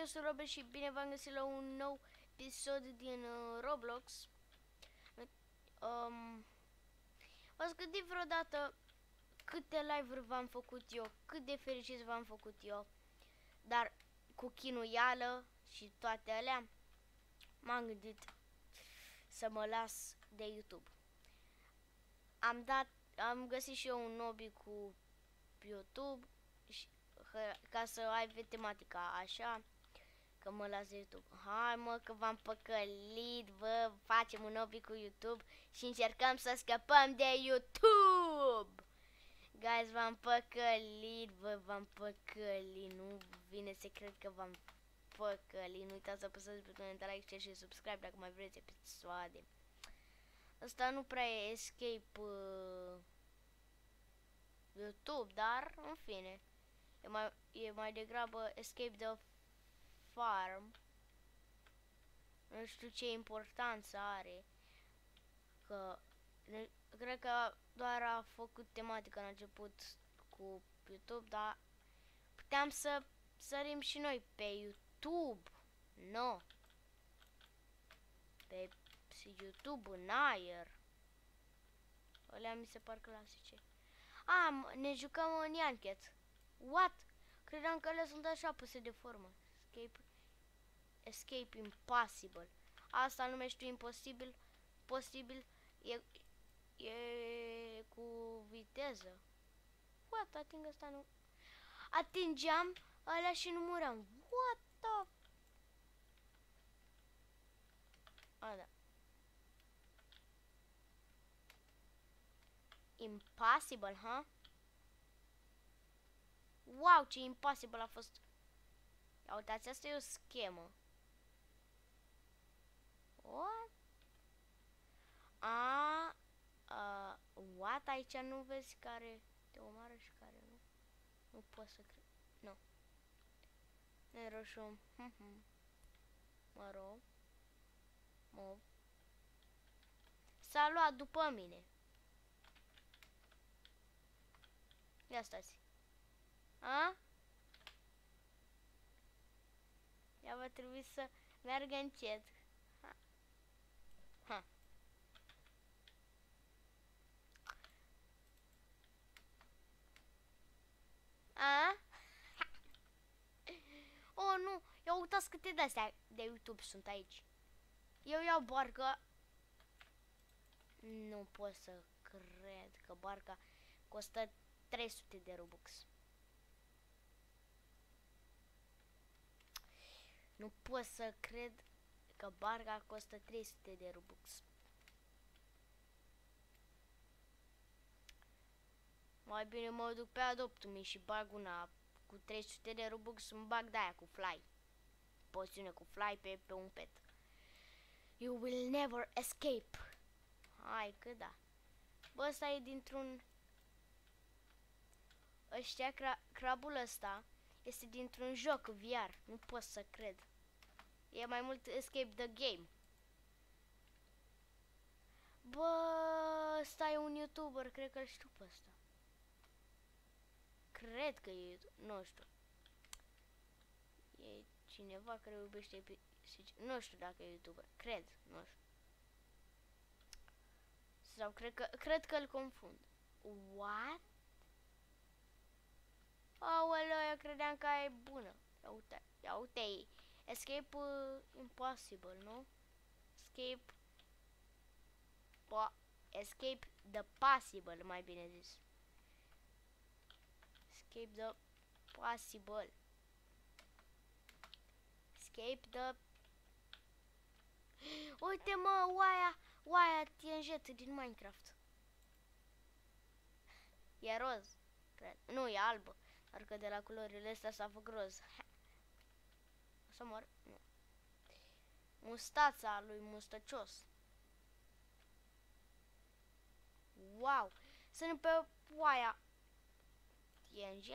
eu sunt Robert și bine v-am găsit la un nou episod din Roblox. V-ați gândit vreodată câte live-uri v-am făcut eu, cât de fericit v-am făcut eu, dar cu chinuială și toate alea, m-am gândit să mă las de YouTube. Am găsit și eu un hobby cu YouTube și, ca să ai tematica așa, că mă las de YouTube. Hai mă că v-am păcălit, vă facem un hobby cu YouTube și încercăm să scăpăm de YouTube. Guys, v-am păcălit, v-am păcălit, nu vine să cred că v-am păcălit. Nu uitați să apăsați butonul de like, share și subscribe dacă mai vreți episoade. Asta nu prea e escape YouTube, dar în fine, e mai degrabă escape the farm. Nu știu ce importanță are, că cred că doar a făcut tematica în început cu YouTube, dar puteam să sărim și noi pe YouTube, no, pe YouTube în aer. Alea mi se par clasice. Ne jucăm în Yanket. What? Credeam că le sunt așa puse de formă. Escape impossible. Asta numești imposibil. Posibil e cu viteză. What? Ating asta nu. Atingeam alea și nu muream. What the? Da. Impossible, huh? Wow, ce impossible a fost. Ia uitați, asta e o schemă. What? What? Aici nu vezi care te omoară și care nu? Nu pot să cred. Nu. Ne roșu. Mă rog. Mov. S-a luat după mine. Ia stați. Ia va trebui să meargă încet. Oh, nu! Ia uitați câte de-astea de YouTube sunt aici. Eu iau barca. Nu pot să cred că barca costă 300 de Robux. Nu pot să cred că barca costă 300 de Robux. Mai bine mă duc pe Adopt-Me și bag una cu 300 de Robux, îmi bag de-aia cu Fly. Poțiune cu Fly pe un pet. You will never escape. Hai că da. Bă, ăsta e dintr-un... Crabul ăsta este dintr-un joc VR. Nu pot să cred. E mai mult escape the game. Bă, ăsta e un YouTuber, cred că-l știu pe ăsta. Cred că e, nu știu. E cineva care iubește nu știu dacă e YouTuber. Cred, nu știu. Sau cred că îl confund. What? Aoleu, eu credeam că e bună. Ia uite, escape impossible, nu? Escape the possible, mai bine zis. Escape the possible. Escape the... Uite mă, oaia TNJ din Minecraft. E roz, cred. Nu, e albă. Doar că de la culorile astea s-a făcut roz. O să mor? Nu. Mustața lui mustăcios. Wow! Sunt pe oaia. TNJ?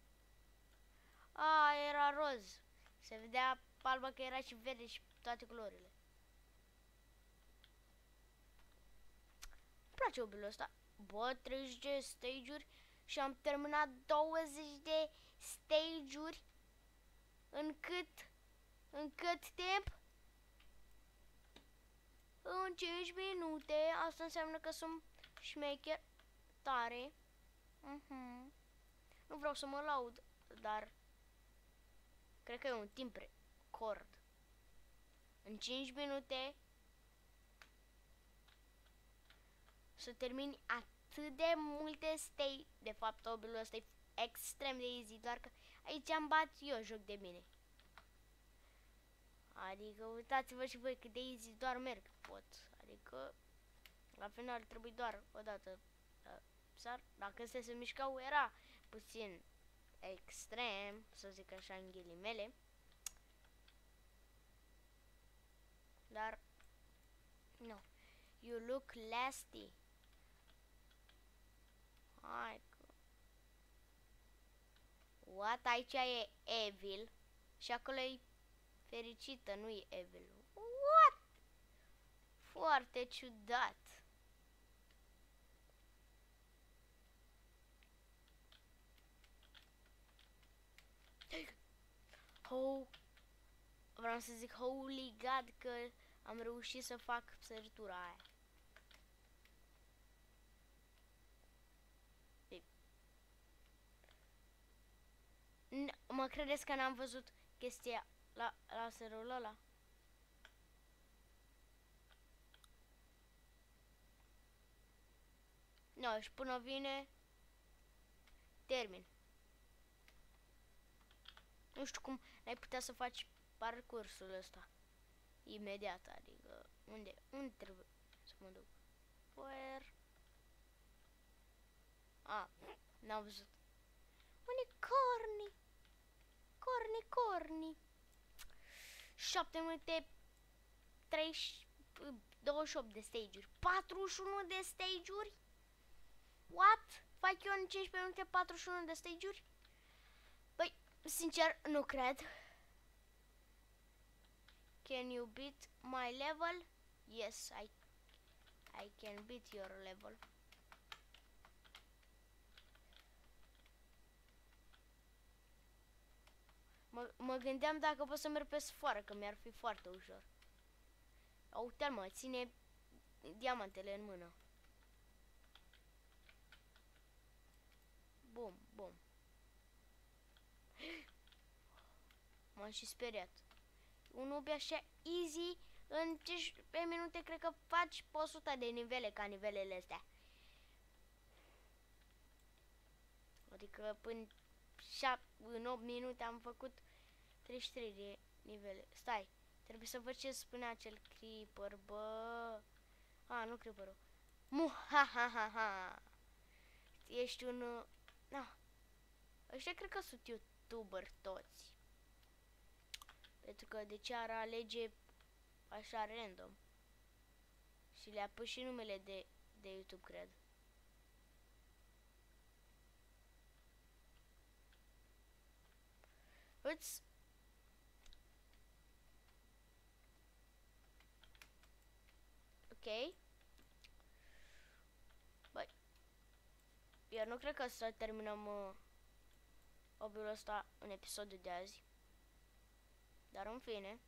Era roz. Se vedea albă că era și verde și toate culorile. Îmi place obilul ăsta. Bă, 30 de stage-uri și am terminat 20 de stage-uri în cât În cât timp? În 5 minute. Asta înseamnă că sunt șmecher tare. Nu vreau să mă laud, dar cred că e un timp record. În 5 minute să termini atât de multe stage. De fapt, obilul ăsta e extrem de easy, doar că aici am bat eu joc de bine. Adică uitați-vă și voi cât de easy doar merg pot. Adică la final trebuie doar o dată sar. Dacă se mișcau era puțin extrem, să zic așa în ghilimele. Dar nu. You look lasty. Hai că... What? Aici e evil. Și acolo e fericită, nu e evil. What? Foarte ciudat. Oh, vreau să zic holy god că am reușit să fac săritura aia. Mă credeți că n-am văzut chestia la laserul ăla? No, și până vine termin. Nu știu cum n-ai putea să faci parcursul ăsta imediat, adică unde trebuie să mă duc? Where? N-am văzut. Unde corni? Corni. 7 minute 28 de stage-uri. 41 de stage-uri? What? Fac eu în 15 minute 41 de stage-uri? Băi, sincer, nu cred. Can you beat my level? Yes, I can beat your level. Mă gândeam dacă pot să merg pe sfoară, că mi-ar fi foarte ușor. Uite-l, mă, ține diamantele în mână. Bum. M-am și speriat. Un obi așa easy, în 15 minute cred că faci 100 de nivele ca nivelele astea. Adică până în 8 minute am făcut 33 de nivele. Stai, trebuie să văd ce spunea acel creeper, bă. Nu creeperul. Muhahaha. Ești un... Ăștia cred că sunt youtuber toți. Pentru că de ce ar alege așa random? Și le-a pus și numele de YouTube, cred. Uți. Ok. Băi. Eu nu cred că să terminăm obiul ăsta în episodul de azi. Dar în fine.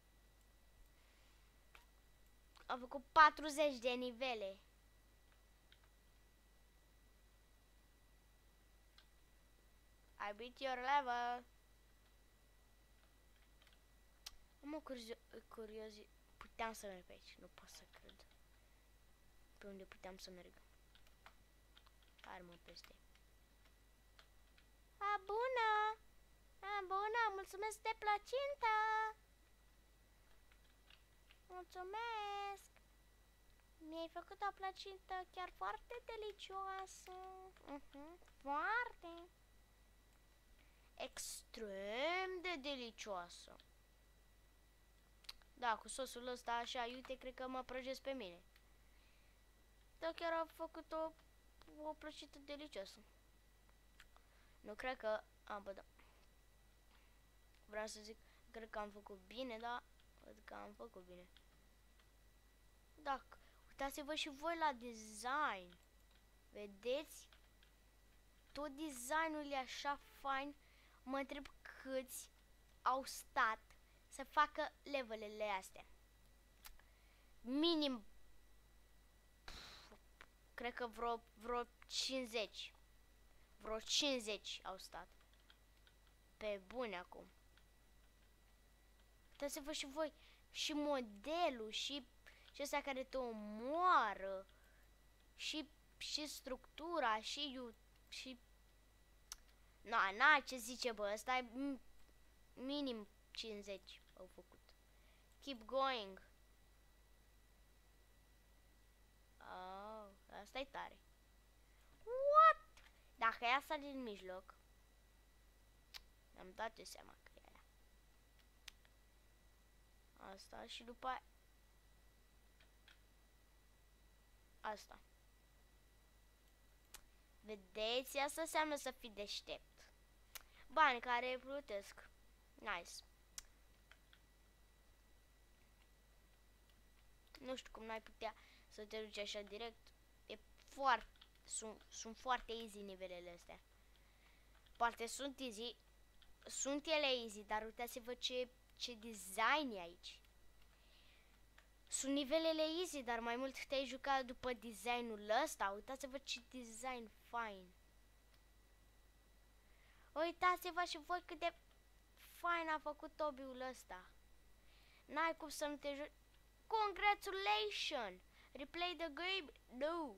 Am făcut 40 de nivele. I beat your level. Am o curiozitate. Puteam să merg pe aici. Nu pot să cred. Pe unde puteam să merg. Hai, mă, peste. Bună! Bună! Mulțumesc de placintă! Mulțumesc! Mi-ai făcut o placintă chiar foarte delicioasă. Foarte! Extrem de delicioasă. Da, cu sosul ăsta așa, uite, cred că mă prăjesc pe mine. Da, chiar a făcut o plăcită delicioasă. Nu cred că... bă, da. Vreau să zic, cred că am făcut bine, da? Cred că am făcut bine. Da, uitați-vă și voi la design. Vedeți? Tot designul e așa fain. Mă întreb câți au stat să facă levelele astea. Minim, cred că vreo 50. Vreo 50 au stat. Pe bune acum. Puteți să vă și voi și modelul și ăsta care te omoară și structura și na, ce zice bă, ăsta e minim 50 au făcut. Keep going. Oh, asta e tare. What? Dacă e asta din mijloc, am dat eu seama că e aia. Asta și după aia asta. Vedeți? Asta înseamnă să fii deștept. Bani care plutesc. Nice. Nu știu cum n-ai putea să te duci așa direct. E foarte... Sunt foarte easy nivelele astea. Poate sunt easy. Sunt ele easy, dar uitați-vă ce design e aici. Sunt nivelele easy, dar mai mult te-ai jucat după designul ăsta. Uitați-vă ce design fain. Uitați-vă și voi cât de fain a făcut Toby-ul ăsta. N-ai cum să nu te joci. Congratulations! Replay the game? No!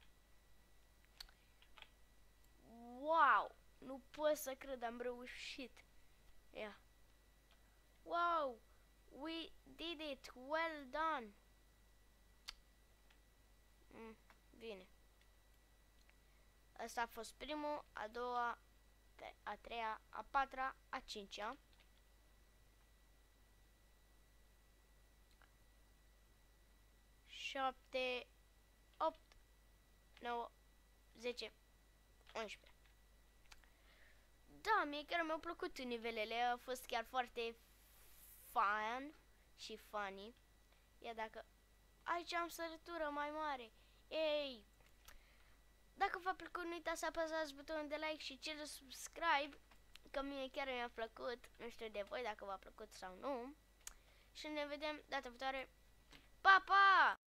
Wow! Nu pot să cred, am reușit. Yeah. Wow! We did it! Well done! Bine. Asta a fost primul, a doua, a treia, a patra, a cincea. 7, 8, 9, 10, 11. Da, mie chiar mi-au plăcut nivelele, a fost chiar foarte fun și funny. Ia dacă aici am sărătură mai mare. Ei! Dacă v-a plăcut, nu uitați să apăsați butonul de like și cel de subscribe, că mie chiar mi-a plăcut. Nu știu de voi dacă v-a plăcut sau nu. Și ne vedem data viitoare. Pa, pa!